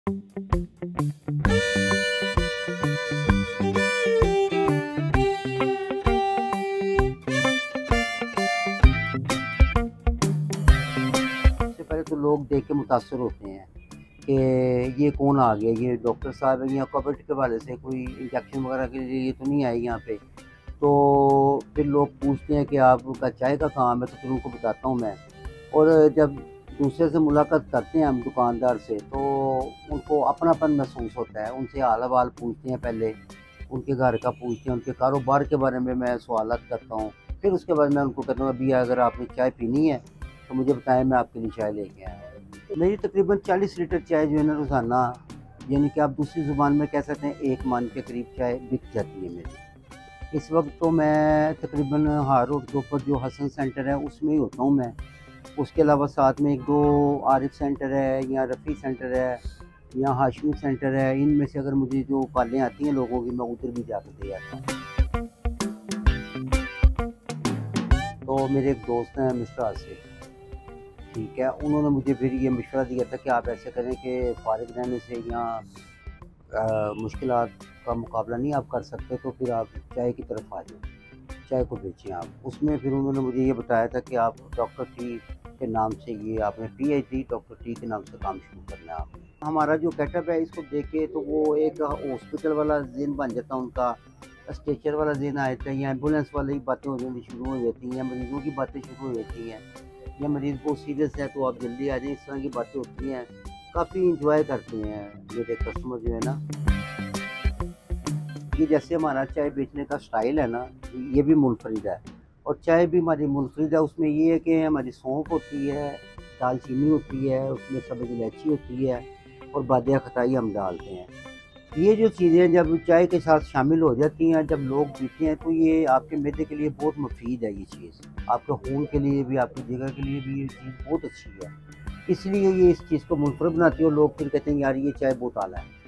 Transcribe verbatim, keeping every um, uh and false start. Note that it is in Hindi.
सबसे पहले तो लोग देख के मुतासर होते हैं कि ये कौन आ गया, ये डॉक्टर साहब हैं या कोविड के हवाले से कोई इंजेक्शन वगैरह के लिए ये तो नहीं आए यहाँ पे। तो फिर लोग पूछते हैं कि आपका चाय का काम है, तो फिर उनको बताता हूँ मैं। और जब दूसरे से मुलाकात करते हैं हम दुकानदार से, तो उनको अपनापन महसूस होता है। उनसे हाल अहवाल पूछते हैं, पहले उनके घर का पूछते हैं, उनके कारोबार के बारे में मैं सवालात करता हूँ। फिर उसके बाद मैं उनको कहता हूँ अभी अगर आपने चाय पीनी है तो मुझे बताएं, मैं आपके लिए चाय लेके आया हूँ। मेरी तकरीबन चालीस लीटर चाय जो है ना रोज़ाना, यानी कि आप दूसरी ज़ुबान में कह सकते हैं एक मन के करीब चाय बिक जाती है मेरी। इस वक्त तो मैं तकरीबन हार रोड के ऊपर जो हसन सेंटर है उसमें ही होता हूँ मैं। उसके अलावा साथ में एक दो आरिफ सेंटर है या रफ़ी सेंटर है या हाशमी सेंटर है। इनमें से अगर मुझे जो कॉलें आती हैं लोगों की, मैं उधर भी जाकर दे आता हूँ। तो मेरे एक दोस्त हैं मिस्टर आसिफ, ठीक है, उन्होंने मुझे फिर ये मशवरा दिया था कि आप ऐसे करें कि फ़ारिग रहने से या मुश्किलात का मुकाबला नहीं आप कर सकते, तो फिर आप चाय की तरफ आ जाओ, चाय को बेचें आप। उसमें फिर उन्होंने मुझे ये बताया था कि आप डॉक्टर टी के नाम से, ये आपने पीएचडी डॉक्टर टी के नाम से काम शुरू करना है आपने। हमारा जो गेटअप है इसको देख के तो वो एक हॉस्पिटल वाला ज़हन बन जाता है उनका, स्ट्रेचर वाला ज़हन आ जाता है, या एम्बुलेंस वाली बातें हो जानी शुरू हो जाती हैं, या मरीज़ों की बातें शुरू हो जाती हैं, या मरीज़ बहुत सीरियस है तो आप जल्दी आ जाएँ, इस तरह की बातें होती हैं। काफ़ी इंजॉय करते हैं मेरे कस्टमर जो है ना। ये जैसे हमारा चाय बेचने का स्टाइल है ना, ये भी मुनफरिद है। और चाय भी हमारी मुनफरिद है। उसमें ये है कि हमारी सौंफ होती है, दालचीनी होती है, उसमें सब्ज़ इलायची होती है और बादिया खटाई हम डालते हैं। ये जो चीज़ें जब चाय के साथ शामिल हो जाती हैं, जब लोग पीते हैं, तो ये आपके मैदे के लिए बहुत मुफीद है। ये चीज़ आपके खून के लिए भी, आपकी जिगर के लिए भी ये चीज़ बहुत अच्छी है। इसलिए ये इस चीज़ को मुनफरिद बनाती है और लोग फिर कहते हैं यार ये चाय बहुत आला है।